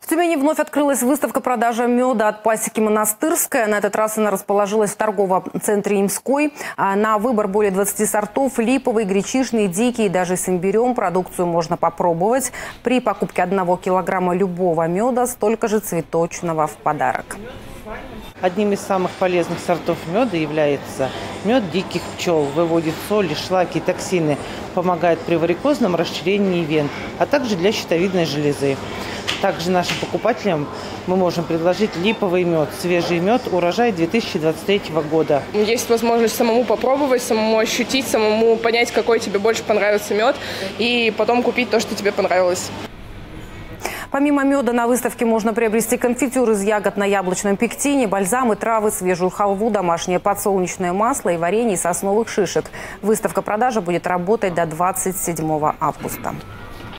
В Тюмени вновь открылась выставка продажи меда от пасеки «Монастырская». На этот раз она расположилась в торговом центре «Имской». На выбор более 20 сортов – липовый, гречишный, дикий и даже с имбирем. Продукцию можно попробовать. При покупке 1 килограмма любого меда столько же цветочного в подарок. Одним из самых полезных сортов меда является мед диких пчел. Выводит соли, шлаки, токсины, помогает при варикозном расширении вен, а также для щитовидной железы. Также нашим покупателям мы можем предложить липовый мед, свежий мед, урожай 2023 года. Есть возможность самому попробовать, самому ощутить, самому понять, какой тебе больше понравится мед, и потом купить то, что тебе понравилось. Помимо меда на выставке можно приобрести конфитюр из ягод на яблочном пектине, бальзамы, травы, свежую халву, домашнее подсолнечное масло и варенье из сосновых шишек. Выставка-продажа будет работать до 27 августа.